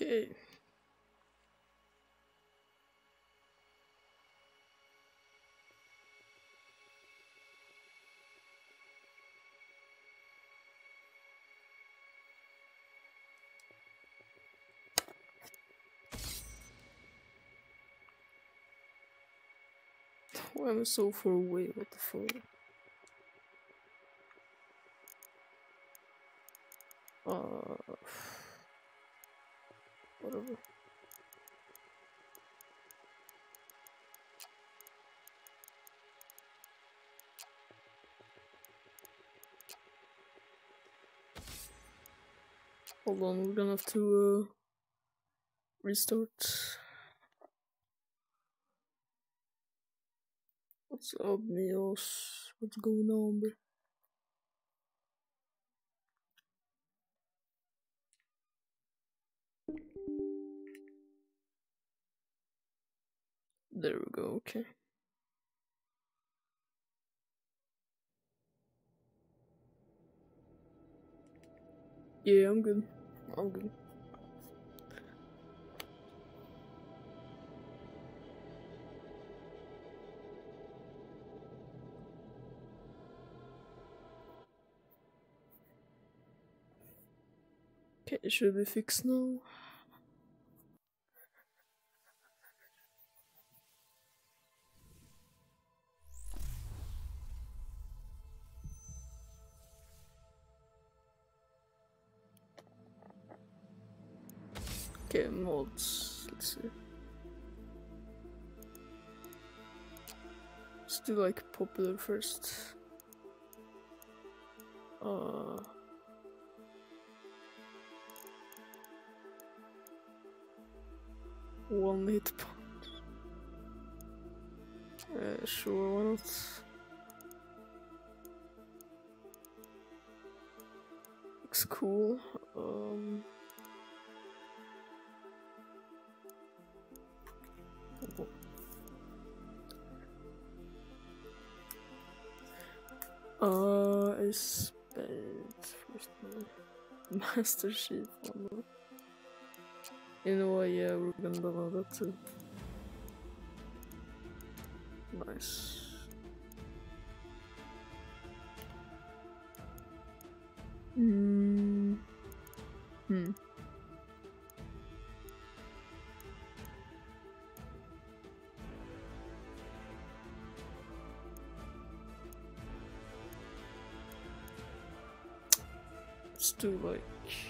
Okay. Why am I so far away? What the fuck? Whatever. Hold on, we're gonna have to restart. What's up, Mios? What's going on, bro? There we go, okay. Yeah, I'm good. I'm good. Okay, it should be fixed now. Okay, mods. Let's see. Let's do like popular first. One hit point. Sure, why not? Looks cool. I spent first Master Chief on that. You know what? Yeah, we're gonna download that too. Nice. Let's do like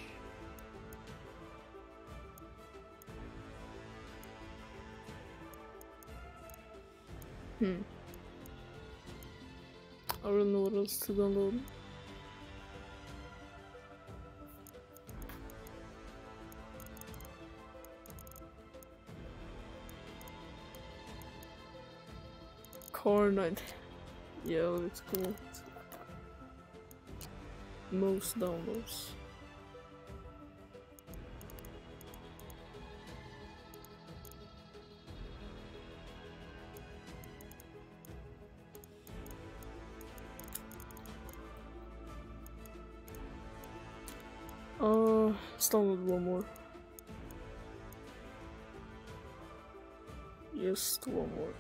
I don't know what else to download. Car 9. Yeah, let's go. Most downloads. Let's download one more. Yes, one more.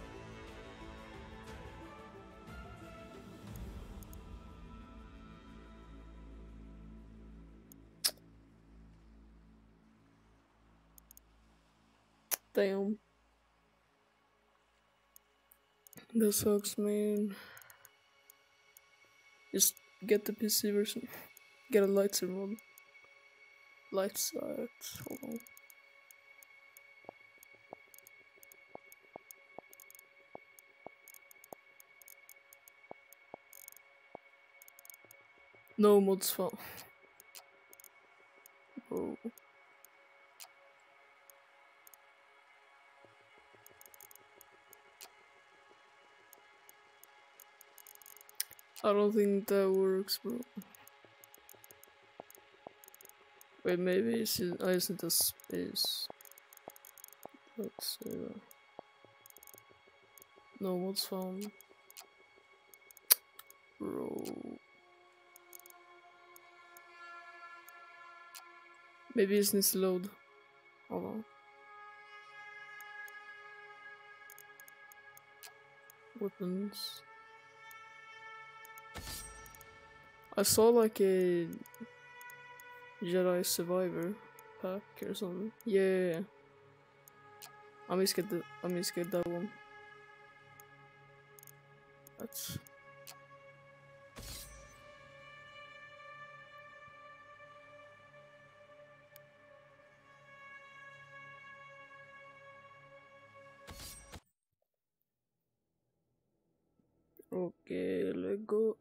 Damn. That sucks, man. Just get the PC version. Get a lightsaber mod. Light side. Hold on. No mods found. Bro. I don't think that works, bro. Wait, maybe it's isn't a space. Let's say that. No mods found. Bro. Maybe it needs to load. Hold on. Weapons. I saw like a Jedi Survivor pack or something. Yeah. I'm gonna get that one. That's okay, let's go.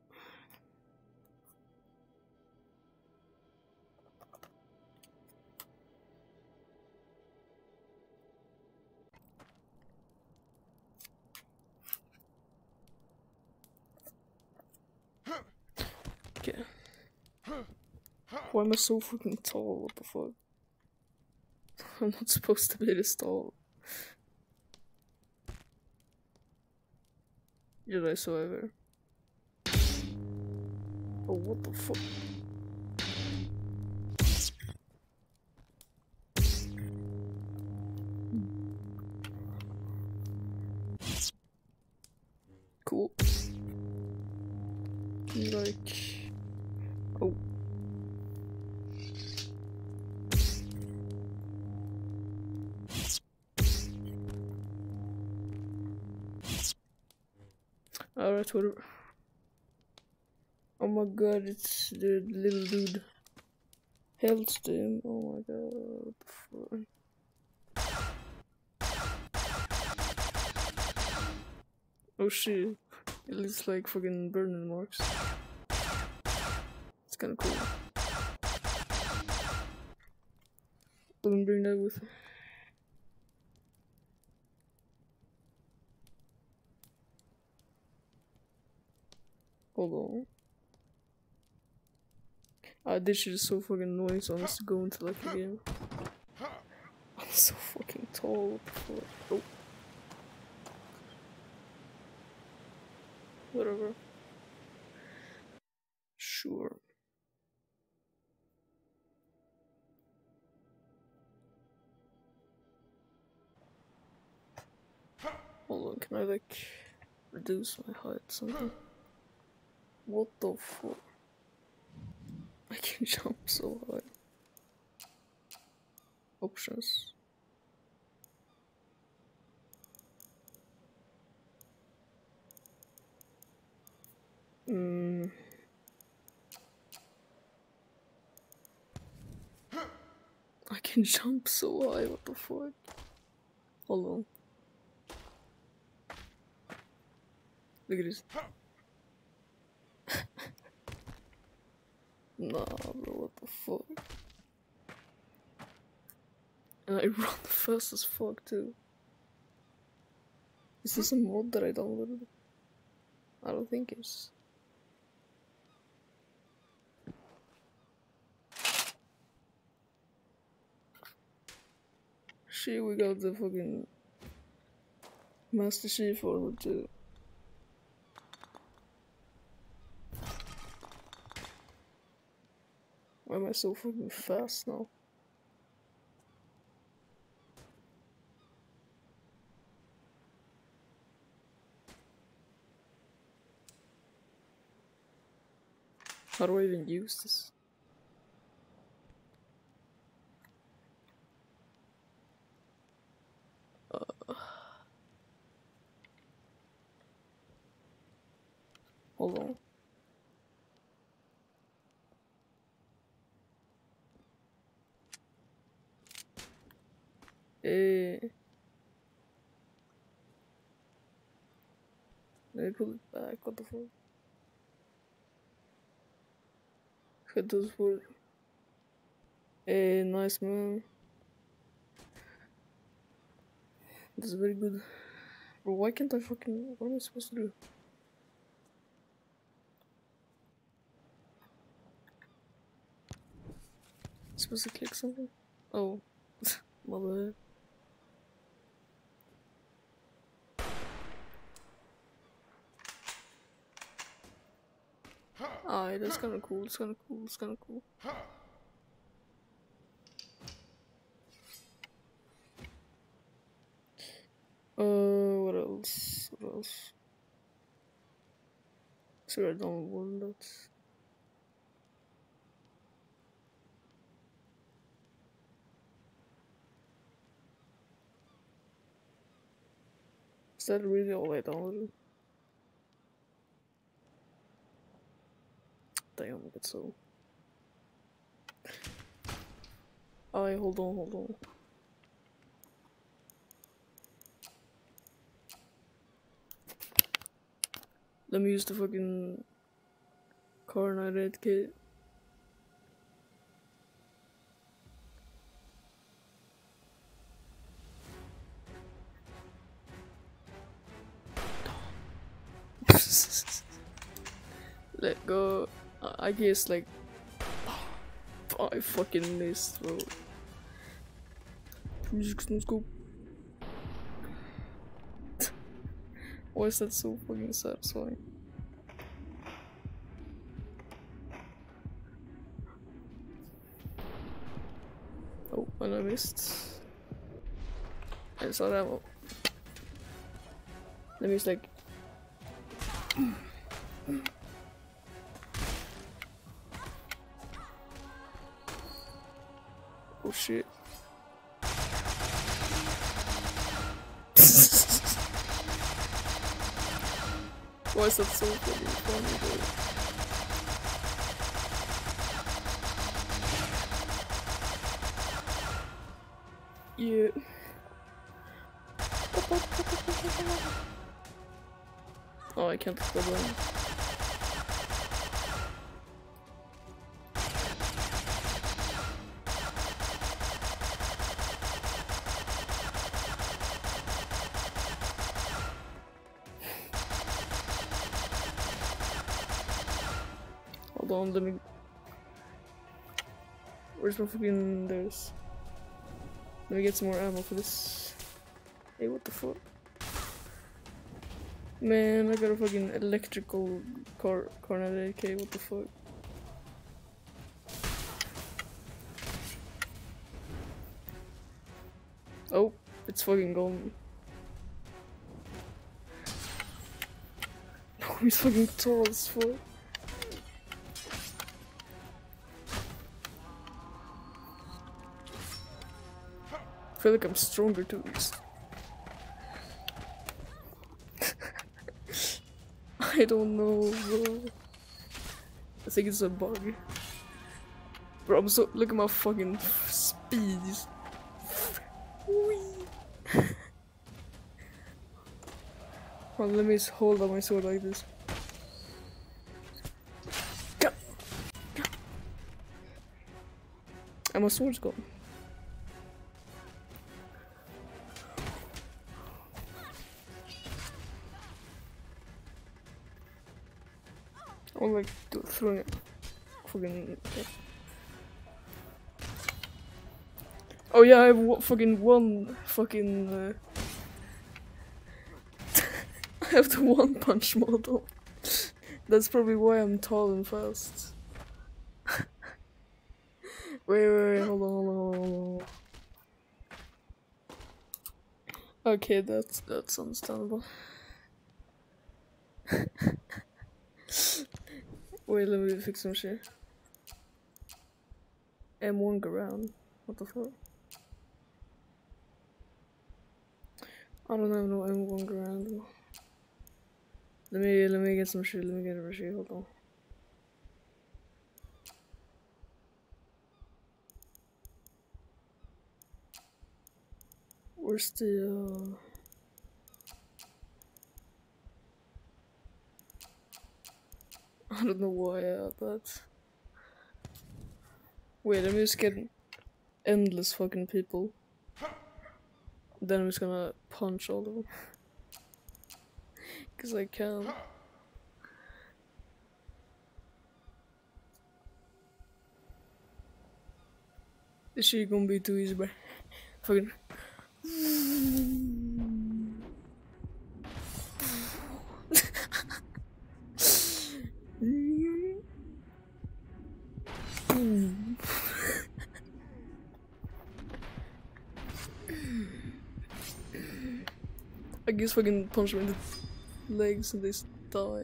Okay. Why am I so fucking tall? What the fuck? I'm not supposed to be this tall. Jedi Survivor. Oh, what the fuck? Cool. Like, oh. Alright, whatever. Oh my god, it's the little dude. Health stem. Oh my god, what the fuck? Oh shit. It looks like fucking burning marks. It's kinda cool. Don't bring that with me. Hold on. This shit is so fucking annoying, so I must go into like a game. I'm so fucking tall, what the fuck? Oh. Whatever. Sure. Hold on, can I like reduce my height or something? What the fuck? I can jump so high. Options. I can jump so high, what the fuck? Hold on. Look at this. Nah, bro, what the fuck? And I run fast as fuck too. Is this a mod that I downloaded? I don't think it's. Shit, we got the fucking Master Chief armor too. Why am I so fucking fast now? How do I even use this? Hold on. Let me pull it back, what the fuck? Hit those for. Nice man. This is very good. Bro, why can't I fucking. What am I supposed to do? Supposed to click something? Oh. My bad. Alright, that's kinda cool, it's kinda cool, it's kinda cool. What else? What else? So I don't want that. Is that really all I downloaded? Damn, it's so. Alright, hold on. Let me use the fucking carnited kit. Let go. I guess like I fucking missed, bro. Music's no scope. Why is that so fucking satisfying? Oh, and I missed. I saw that one. Let me just like. Oh shit. Why is that so fucking funny, dude? Yeah. Oh, I can't go down. Hold on, let me. Where's my fucking. There's. Let me get some more ammo for this. Hey, what the fuck? Man, I got a fucking electrical cornet AK, what the fuck? Oh, it's fucking gone. Oh, he's fucking tall as fuck. I feel like I'm stronger too. I don't know, bro. I think it's a bug. Bro, I'm so. Look at my fucking speed. Well, let me just hold on my sword like this. Go. Go. And my sword's gone. I'm like throwing it. Fucking. Okay. Oh yeah, I have fucking one fucking. I have the one punch model. That's probably why I'm tall and fast. wait, hold on. Okay, that's understandable. Wait, let me fix some shit. M1 around. What the fuck? I don't have no M1 around. Let me get some shit. Let me get a shit. Hold on. Where's the I don't know why I had that. Wait, let me just get endless fucking people. Then I'm just gonna punch all of them. Cause I can. This shit gonna be too easy, bro. Fucking. just fucking punch them in the legs and they die.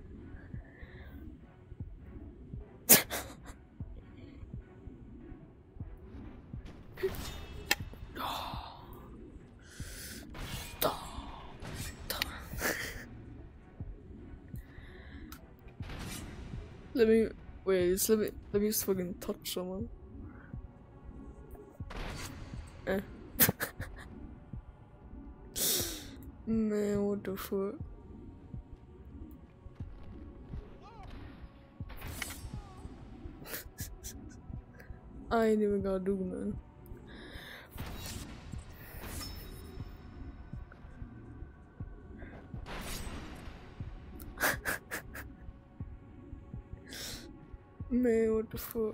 Let me wait. Let me just fucking touch someone. Man, what the fuck? I ain't even gonna do man. Man, what the fuck?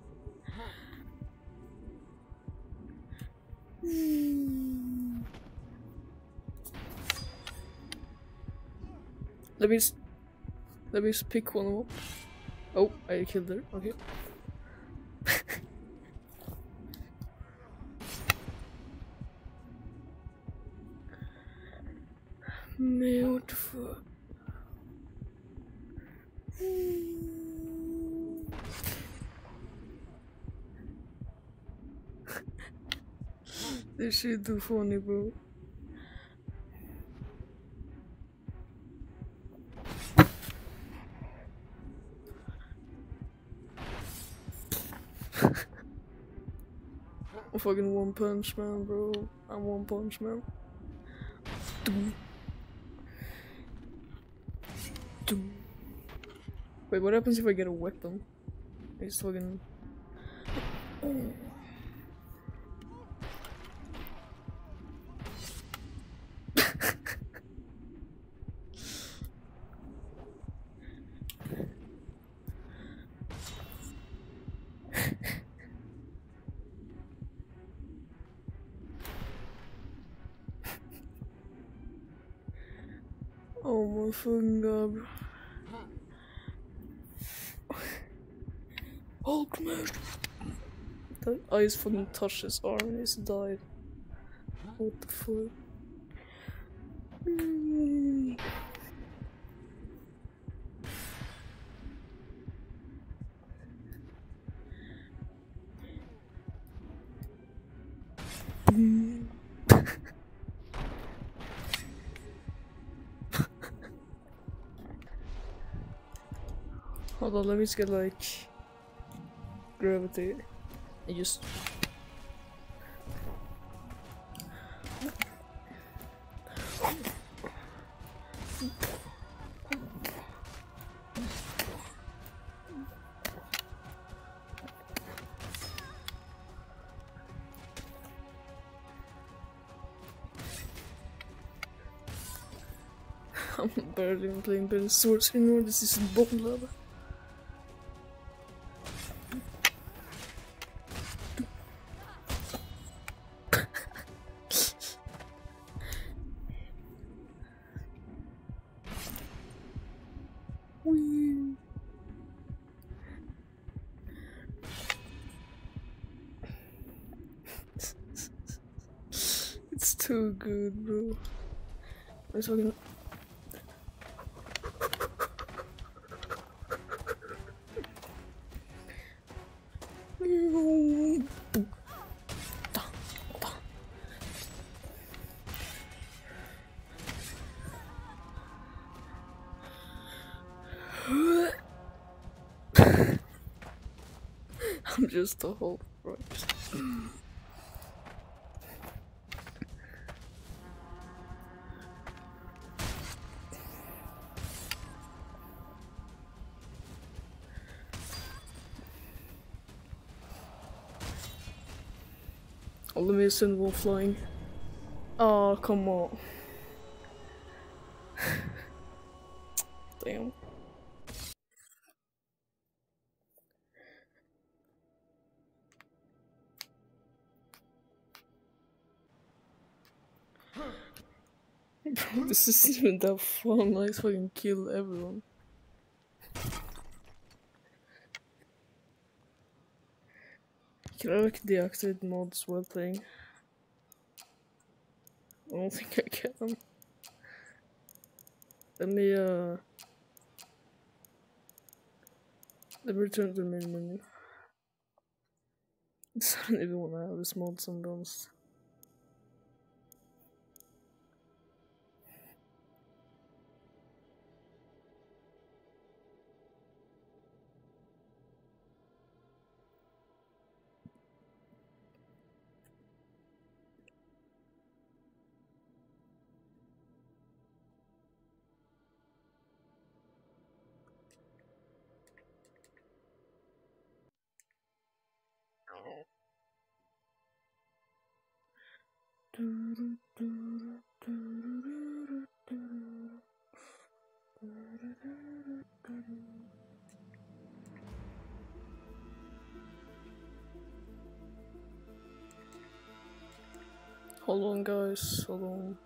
Let me just pick one up. Oh, I killed her. Okay. Man, what the fuck? This shit too funny, bro. I'm fucking One Punch Man, bro. I'm One Punch Man. Wait, what happens if I get a weapon? I just fucking... Oh my fucking god. Hulk smash! I just fucking touched his arm and he's died. What the fuck? Hold on, let me just get like gravity and just I'm barely even playing Blade Sorcery anymore, this is bottom level. It's too good, bro. I'm fucking... I'm just a whole right. Oh, let me send one flying. Oh, come on. Damn. Bro, this isn't even that fun. I just fucking kill everyone. Can I like deactivate mods while playing? I don't think I can. Let me return to the main menu. I don't even want to have this mod sometimes. Hold on, guys. Hold on.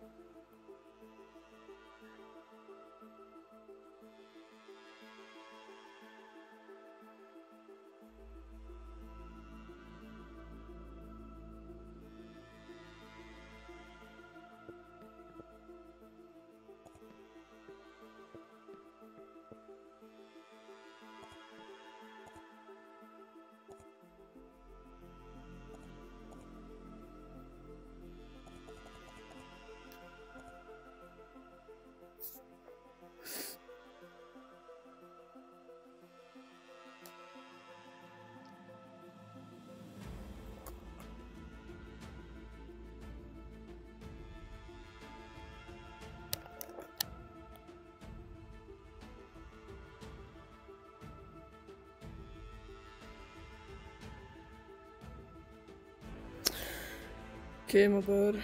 Okay, my bad.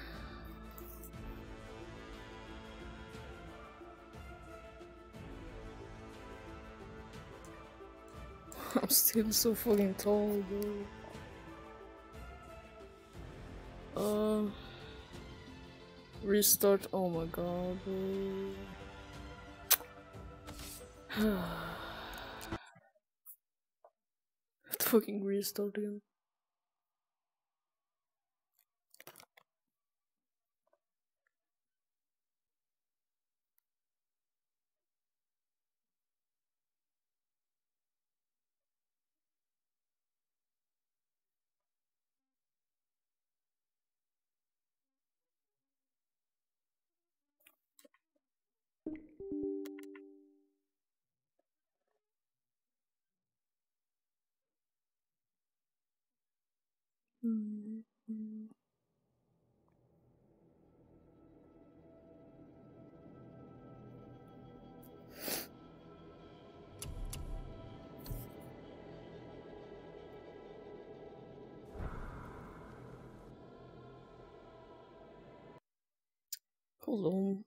I'm still so fucking tall, bro. Restart. Oh my god, bro. Fucking restart again. Hold on.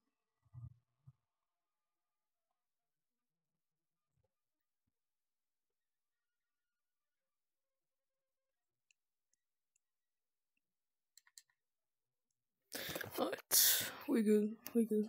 Alright, we good. We good.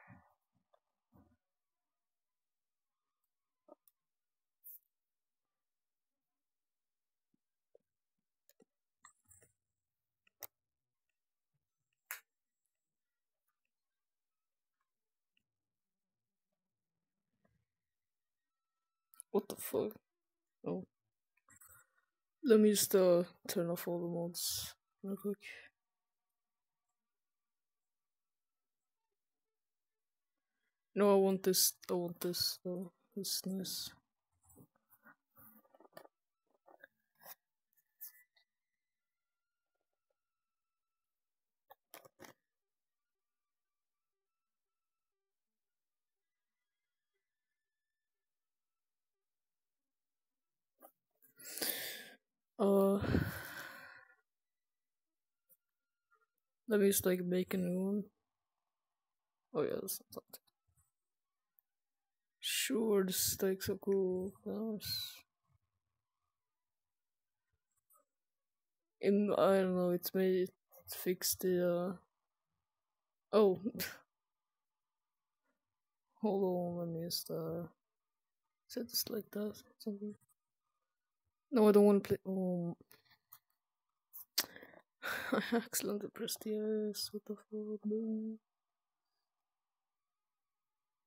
What the fuck? Oh. Let me just turn off all the mods real quick. No, I want this. I want this though. It's nice. Let me just like make a new one. Oh yeah, that's not that. Sure, the stakes are cool. Nice. I don't know. It's made it fix the. Oh, hold on. Let me just set this like that. Something. No, I don't want to play. Oh, I accidentally pressed the S. What the fuck?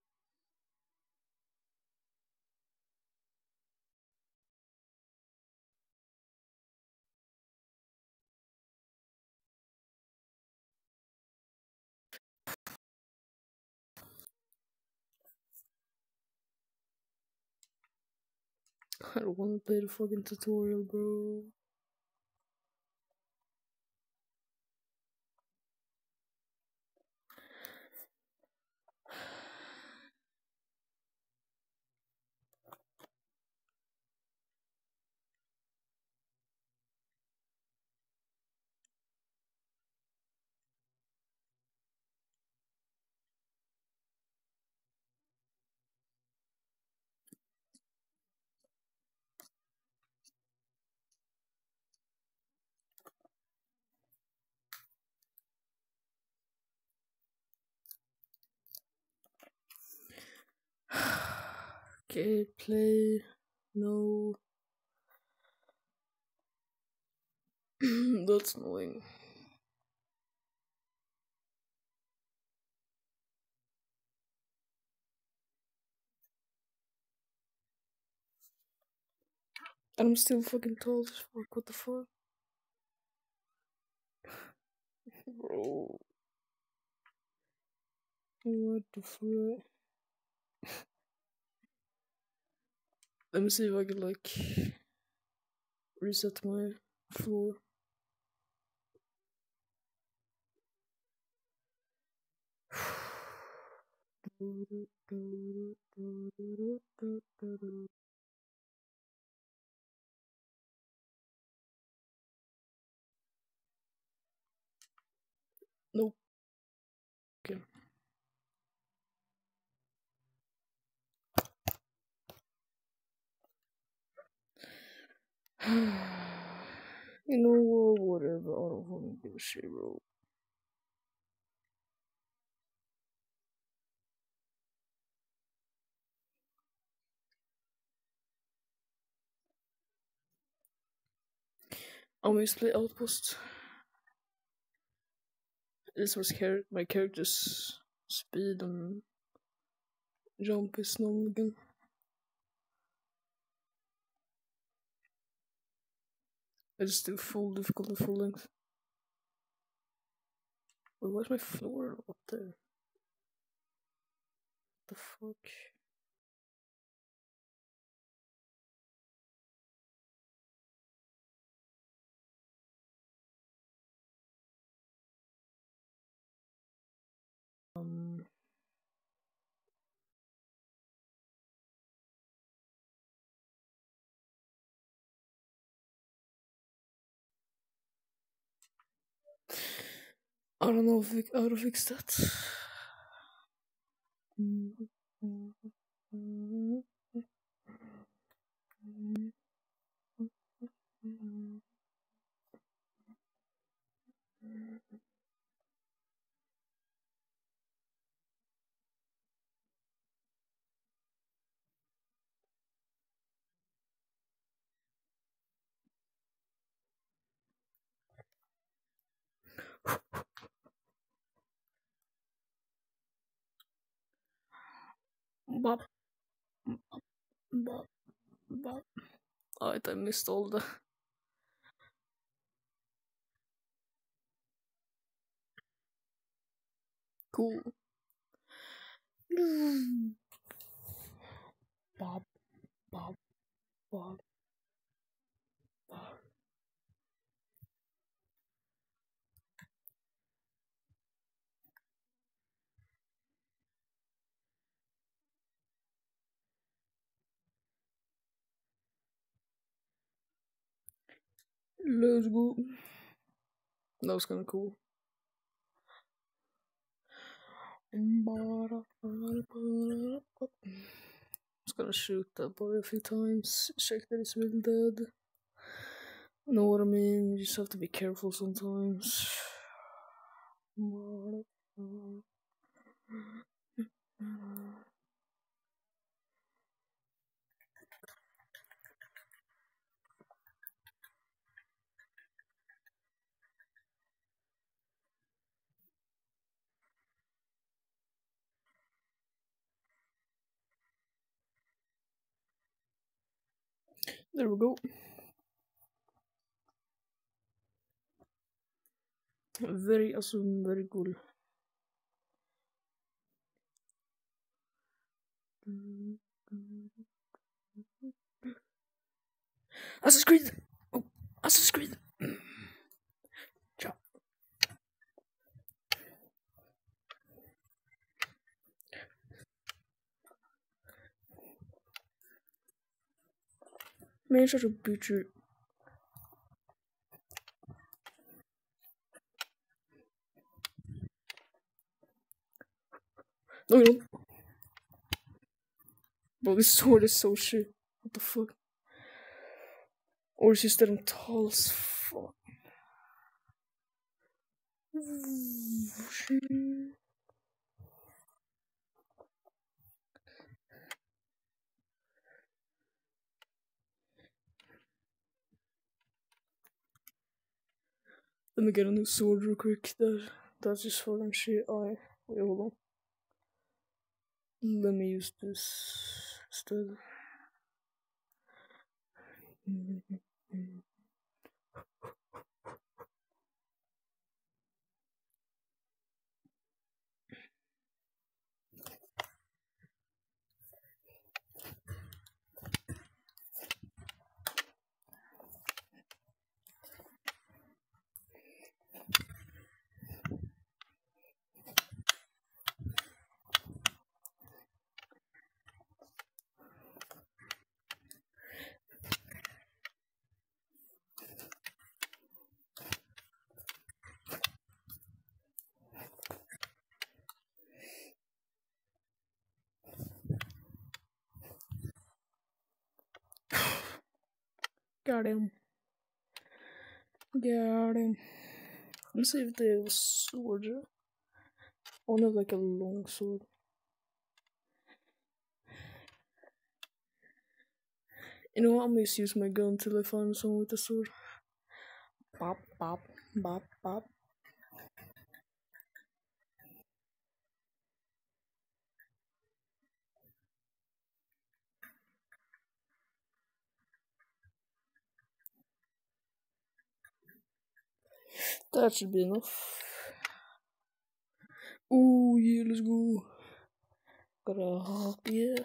I don't wanna play the fucking tutorial, bro. Okay, play. No. That's annoying. And I'm still fucking tall as fuck. What the fuck? Bro. What the fuck? Let me see if I can like reset my floor. Nope. Okay. You know what? Whatever. I don't fucking give a shit, bro. I always play Outpost. This was my character's speed and jump is normal again. I just do full difficulty, full length. Wait, where's my floor up there? What the fuck? Um. I don't know how to fix that. Bop, bop, bop. Alright, I missed all the. Cool. Bop, bop, bop, bop. Let's go. That was kinda cool. Just gonna shoot that boy a few times, check that he's really dead. Know what I mean? You just have to be careful sometimes. There we go. Very awesome, very cool. Assassin's Creed! Oh, Assassin's Creed! Ciao. Men shut up, bitch. No, you don't. Bro, this sword is so shit. What the fuck? Or is just that I'm tall as fuck. Let me get a new sword real quick. That's just fucking shit. Wait, hold on. Let me use this instead. Got him. Got him. Let's see if they have a sword. I want to have like a long sword. You know what? I'm gonna use my gun till I find someone with a sword. Bop, bop, bop, bop. That should be enough. Ooh, yeah, let's go. Gotta hop, yeah.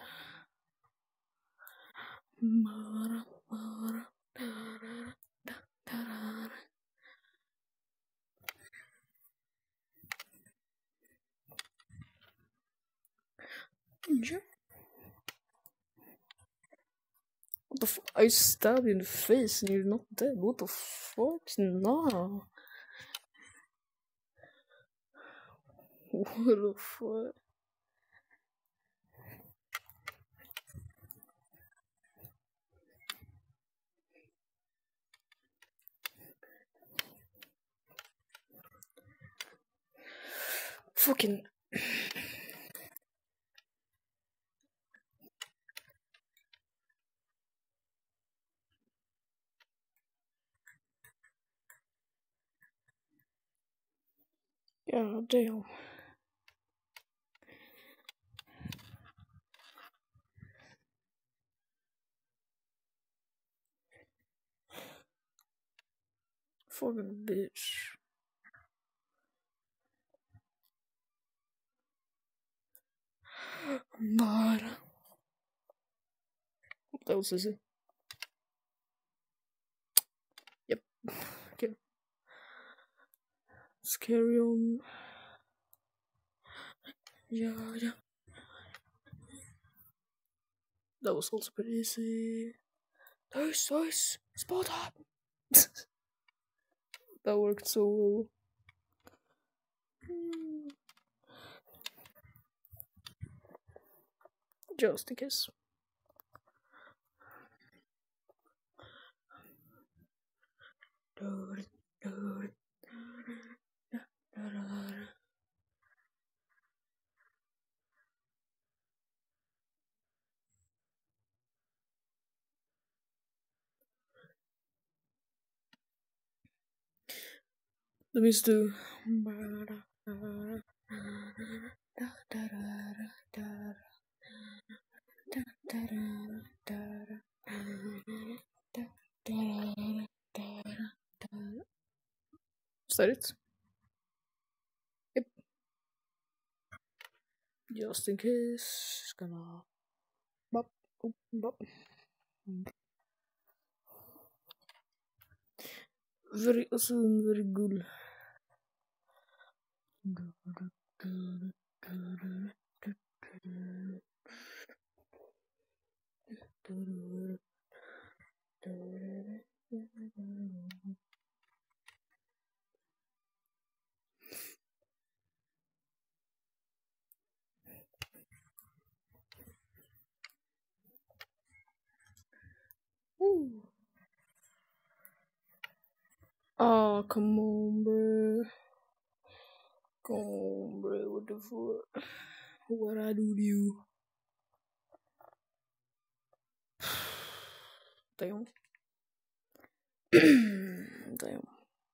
What the fuck? I stabbed you in the face and you're not dead. What the fuck? No. What the fuck? Fucking. God damn. Fucking bitch. But. What else is it? Yep. Okay. Let's carry on. Yeah. That was also pretty easy. Nice. Spot up. That worked so well. Just in case. Let me just do. Is that it? Yep. Just in case. Just gonna. Bop, bop. Very awesome, very good. Ooh. Oh, come on, bro. Come on, bro. What the fuck? What I do to you? Damn. Damn.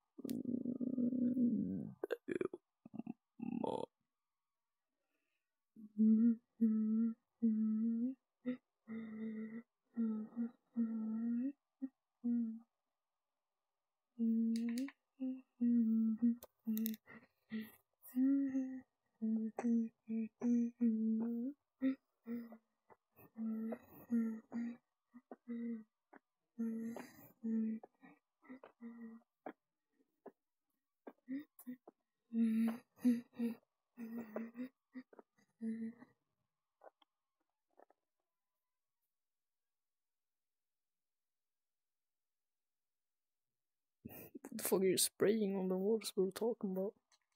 What the fuck are you spraying on the walls we were talking about?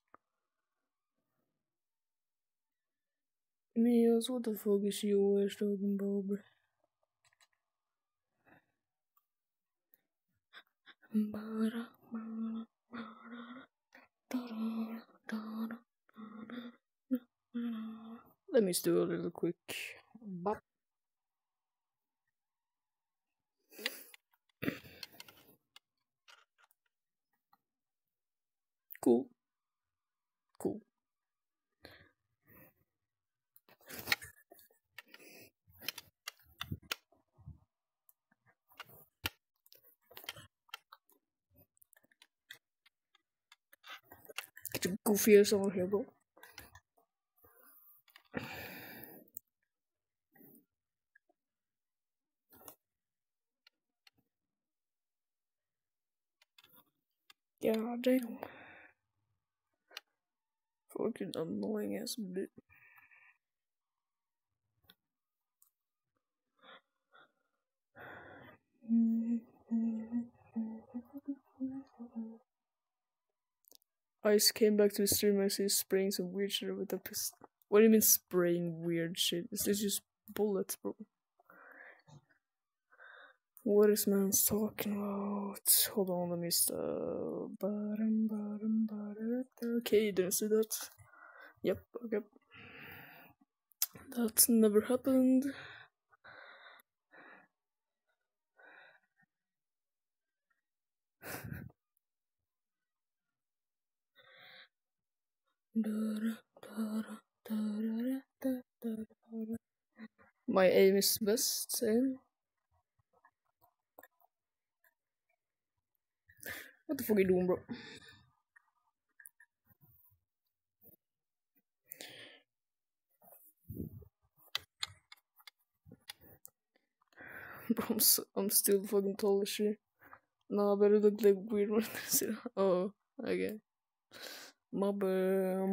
Mios, what the fuck is you always talking about, bro? Let me do a little quick. Cool. Cool. Get your goofy ass over here, bro. Yeah, damn. Fucking annoying ass bitch. Ice came back to the stream. I see spraying some weird shit with a pistol. What do you mean spraying weird shit? Is this just bullets, bro? What is man's talking about? Hold on, let me stop. Okay, you didn't see that. Yep, okay. That never happened. My aim is best aim. What the fuck are you doing, bro? Bro, I'm still fucking tall as shit. Nah, but it look like weird when I see it. Oh, okay. My bad.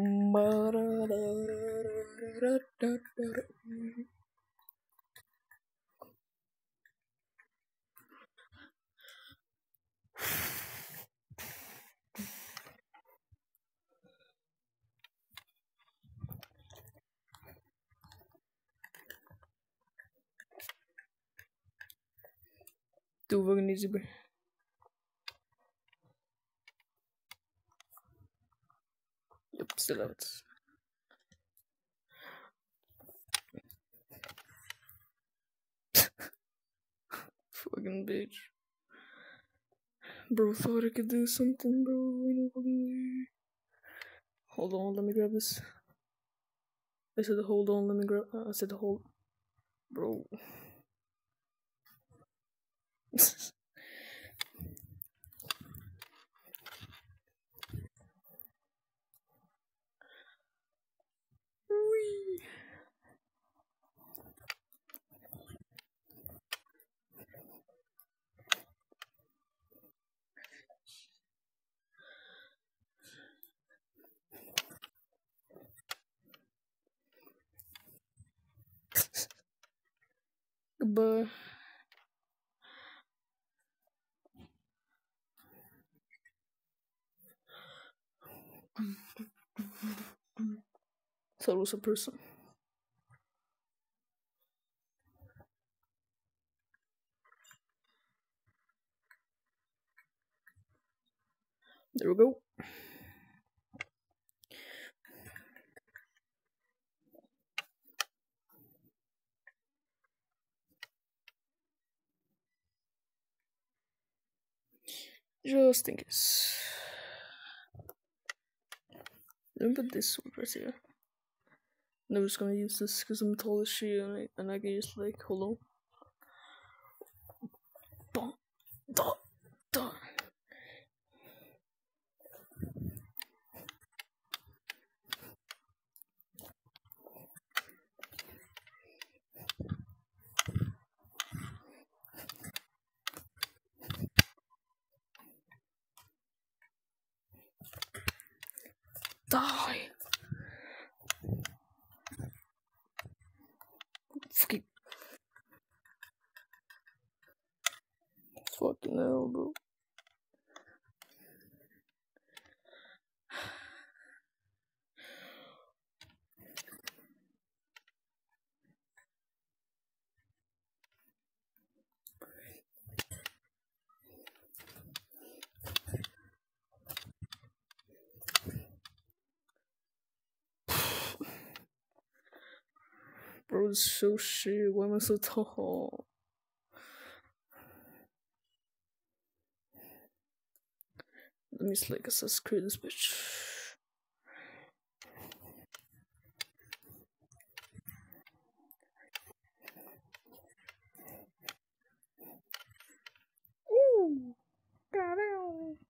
Too fucking easy, bro. Yep, still have it. Fucking bitch. Bro, thought I could do something, bro. No fucking way. Hold on, let me grab this. I said hold on, let me grab. I said hold. Bro. Goodbye. Thought it was a person. There we go. Just in case. Let me put this sword right here. And I'm just gonna use this because I'm tall as she and I can just like hold on. Boom. Da. Da. Die! Fucking. Fucking hell, bro. Bro, it's so shit. Why am I so tall? Let me like Assassin's Creed this bitch. Ooh, goddamn.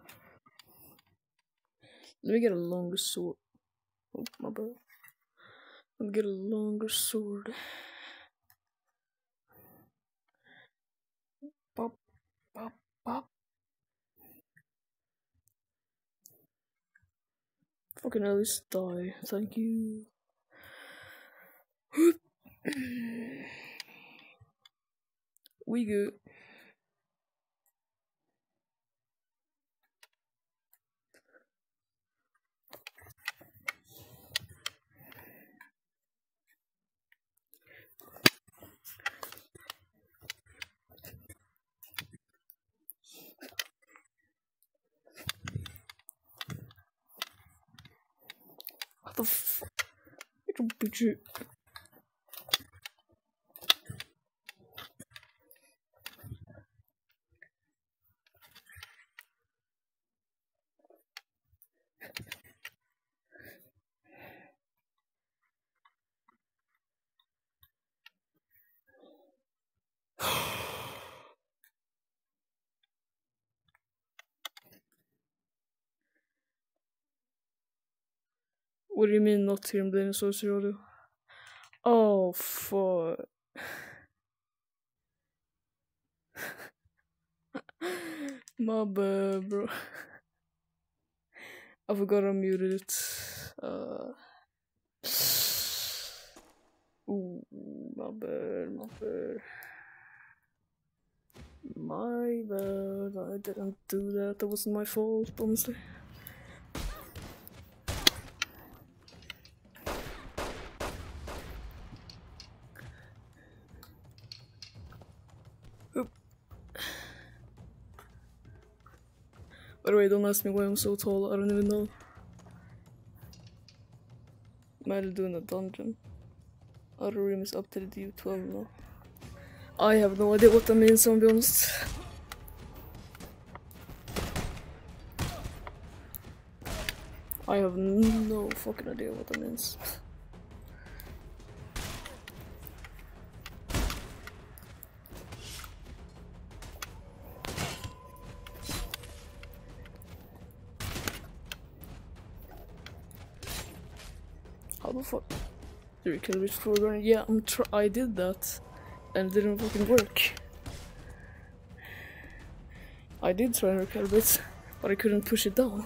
Let me get a longer sword. Oh, my bad. Let me get a longer sword. Pop, pop, pop. Fucking at least die. Thank you. We good. What the fuck? I can beat you. What do you mean not hearing Blade Sorcery audio? Oh fuck. My bad, bro. I forgot I muted it. Ooh, my bad, my bad. My bad, I didn't do that. That wasn't my fault, honestly. Oop. By the way, don't ask me why I'm so tall, I don't even know. Might have doing a dungeon. Outer room is up to the D12 now. I have no idea what that means, I'll be honest. I have no fucking idea what that means. How the fuck? Did you kill which program? Yeah, I did that. And it didn't fucking work. I did try and recalibrate, but I couldn't push it down.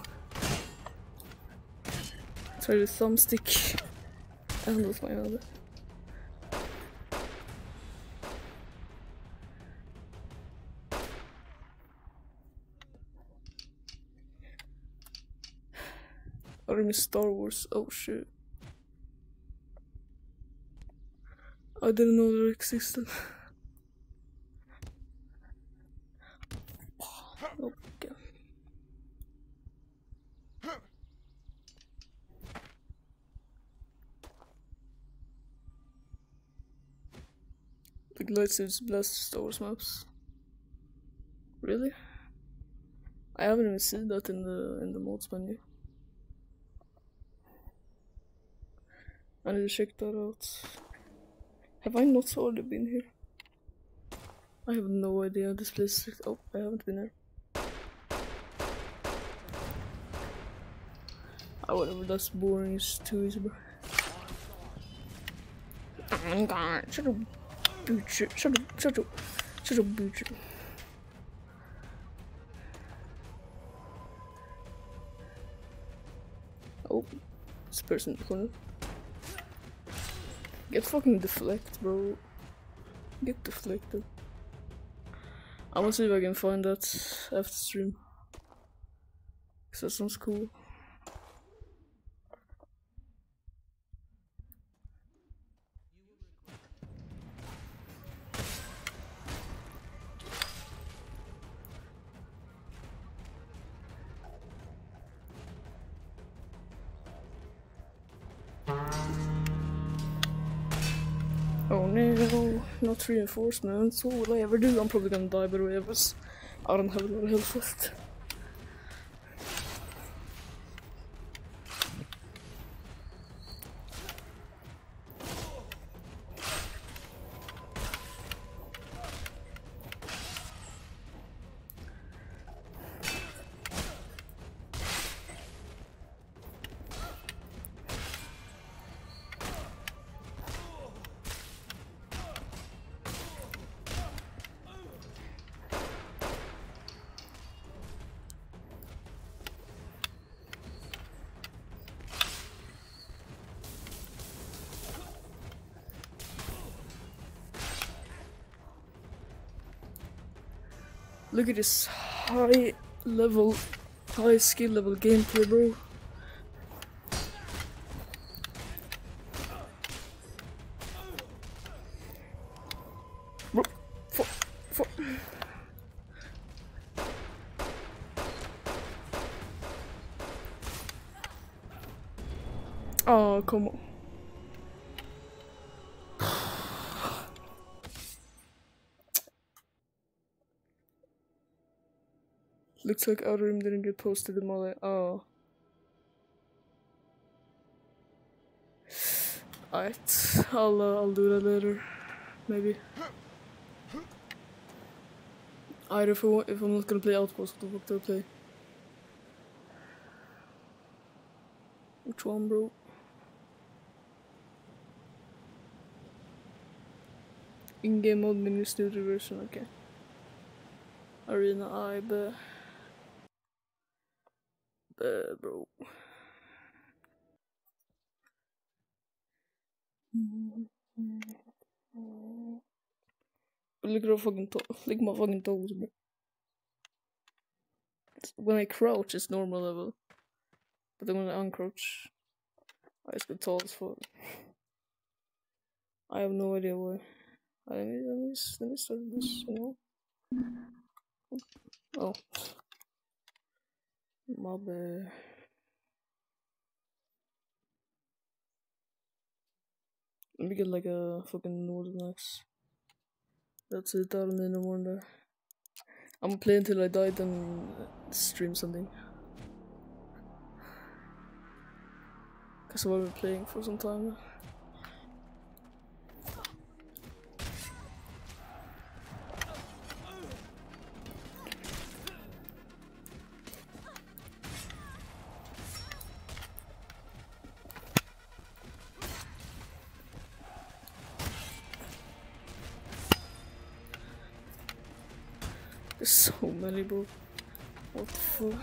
Try with thumbstick and with my other. Or even Star Wars. Oh shit. I didn't know that existed. Okay. Like lightsabers blast Star Wars maps. Really? I haven't even seen that in the mods menu. I need to check that out. Have I not already been here? I have no idea. This place. Oh, I haven't been here. Oh, whatever. That's boring. It's too easy, bro. Oh god! Shut up, butcher! Shut up! Shut up! Shut up, butcher! Oh, this person in the corner. Get fucking deflect, bro. Get deflected. I want to see if I can find that after stream. Cause that sounds cool. Oh no, not reinforcements. What will I ever do? I'm probably gonna die by the way, because I don't have a lot of health left. Look at this high skill level gameplay, bro. Oh, come on. Looks like Outer Rim didn't get posted in my oh. Alright, I'll do that later, maybe. Either if I'm not gonna play Outpost, what the fuck do I play? Which one, bro? In-game mode menu studio version, okay. Arena I, bro. Look at my fucking toes, bro. When I crouch, it's normal level. But then when I uncrouch, I just get tall as fuck. I have no idea why. Let me start this, you know? Oh. My bad. Let me get like a fucking Northern Axe. That's it, I don't need no more there. I'm gonna play until I die, then stream something. Cause I've been playing for some time now. There's so many, bro. What the fuck?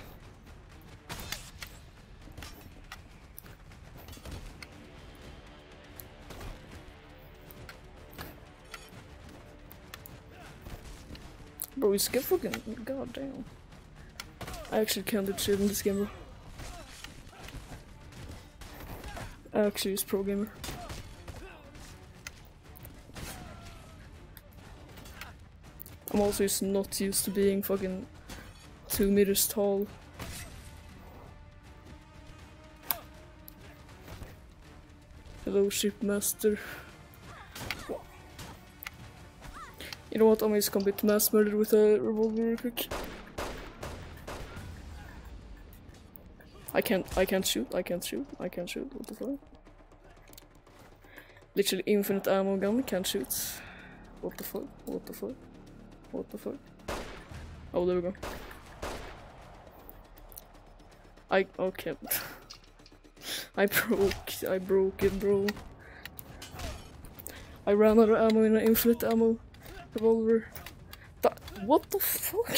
Bro, we skip fucking goddamn. I actually can't do shit in this game, bro. actually is pro gamer. I'm also just not used to being fucking 2 meters tall. Hello, shipmaster. You know what? I'm just gonna beat mass murder with a revolver real quick. I can't shoot. What the fuck? Literally infinite ammo gun, can't shoot. What the fuck? Oh, there we go. Okay. I broke it, bro. I ran out of ammo in an infinite ammo revolver. What the fuck?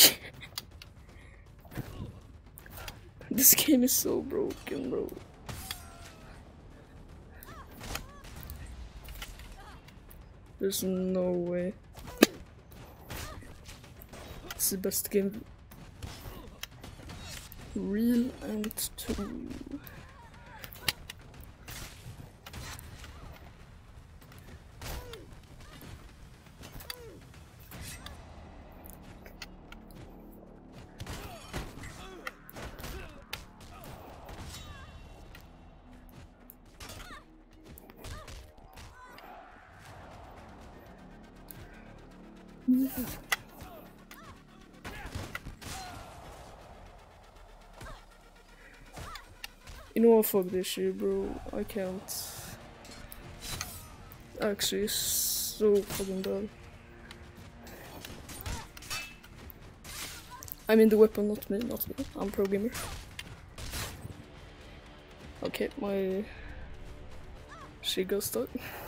This game is so broken, bro. There's no way. It's the best game. Real and true. You know what, fuck this shit, bro. I can't. Actually, it's so fucking bad. I mean the weapon, not me. I'm pro gamer. Okay, my shit got stuck.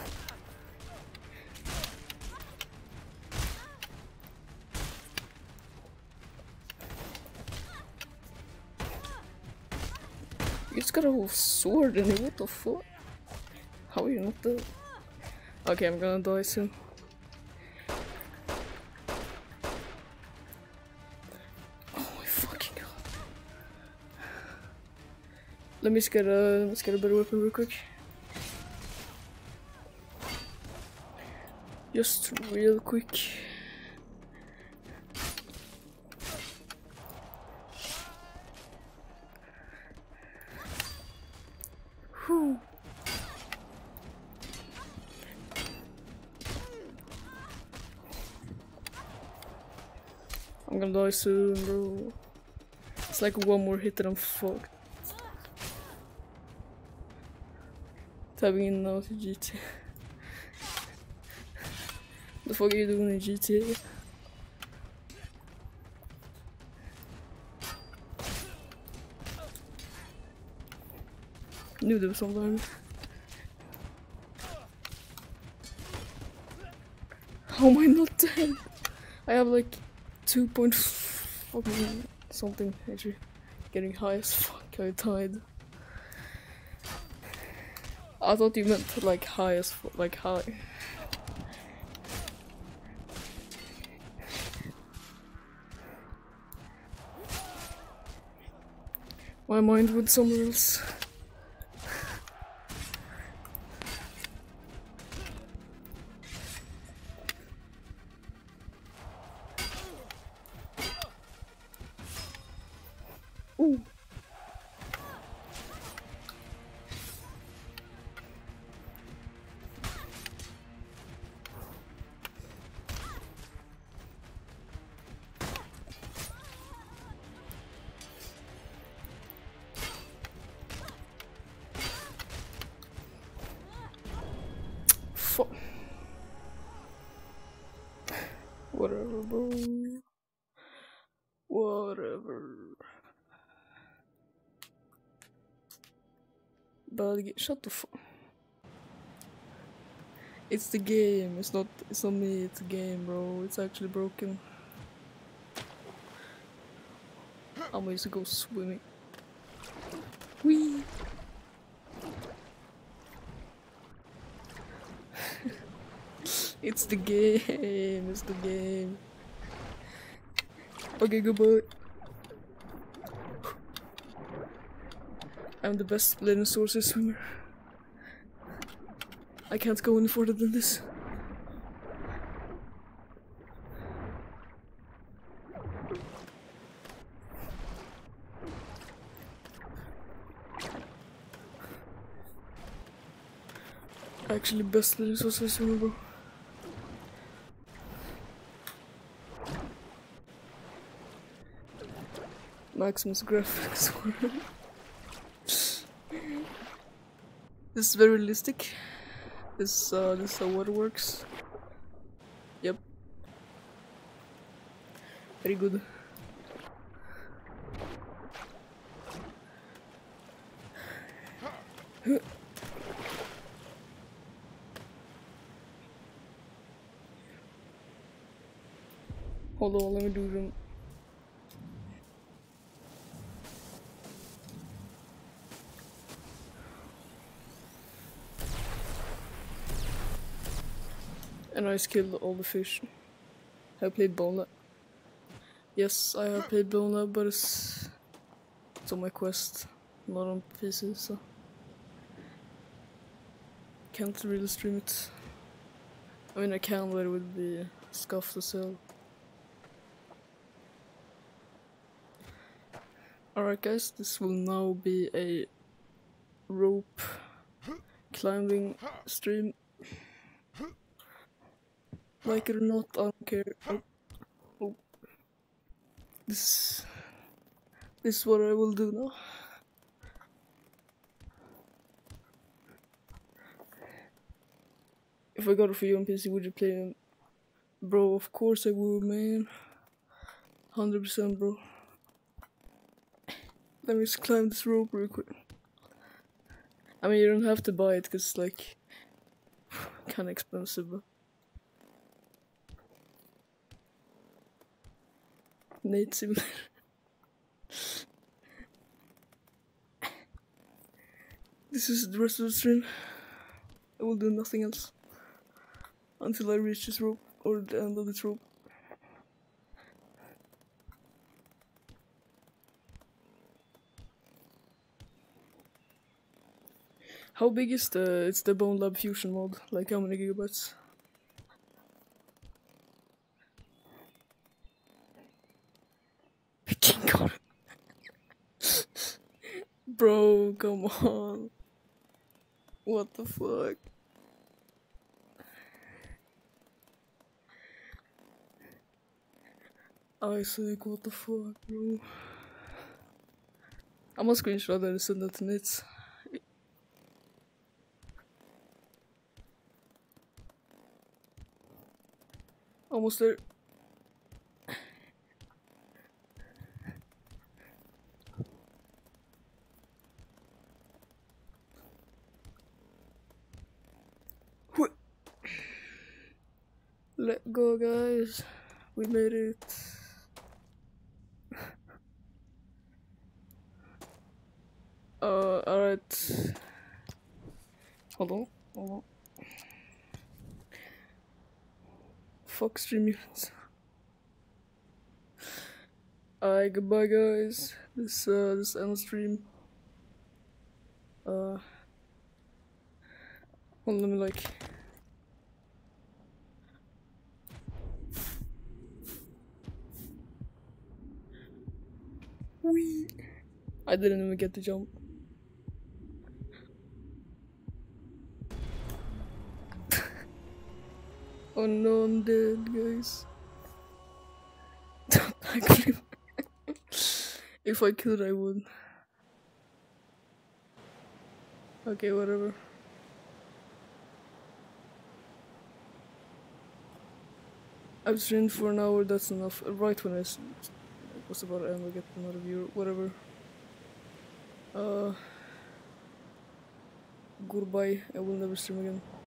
You just got a whole sword in it, what the fuck? How are you not dead? Okay, I'm gonna die soon. Oh my fucking god. Let's get a better weapon real quick. Just real quick. Whew. I'm gonna die soon, bro. It's like one more hit and I'm fucked. Tabbing in now to GTA. The fuck are you doing in GTA? Knew there was something. How am I not dead? I have like 2 point fucking something actually. Getting high as fuck. I died. I thought you meant like high as fuck, like high. My mind went somewhere else. Ooh. Fuck. Whatever, bro. Whatever. But shut the fuck. It's the game. It's not me. It's the game, bro. It's actually broken. I'm going to go swimming. Whee! It's the game. It's the game. Okay, goodbye. I'm the best Blade Sorcery swimmer. I can't go any further than this. Actually, best Blade Sorcery streamer, bro. Maximus graphics. This is very realistic. This is how water works. Yep. Very good. Hold on, let me do them. And I killed all the fish. I played Bone Lab. Yes, I have played Bone Lab, but it's on my quest, not on PC, so can't really stream it. I mean, I can, but it would be scuffed to sell. Alright guys, this will now be a rope climbing stream. Like it or not, I don't care. Oh. This is what I will do now. If I got it for you on PC, would you play him? Bro, of course I would, man. 100%, bro. Let me just climb this rope real quick. I mean, you don't have to buy it, cause it's like kinda expensive, but Nate Simulator. This is the rest of the stream. I will do nothing else until I reach this rope, or the end of this rope. How big is it's the Bone Lab Fusion mod? Like how many gigabytes? God. Bro, come on. What the fuck? Isaac, what the fuck, bro? I'm gonna screenshot that and send that to Nate. Almost there. Let go, guys. We made it. Alright. Hold on. Fuck stream units. Alright, goodbye guys. This end stream. Hold on, let me like. Whee! I didn't even get to jump. Oh no, I'm dead, guys. Actually, if I could, I would. Okay, whatever. I've streamed for an hour, that's enough. Right when I was about to end, I get another viewer, whatever. Goodbye, I will never stream again.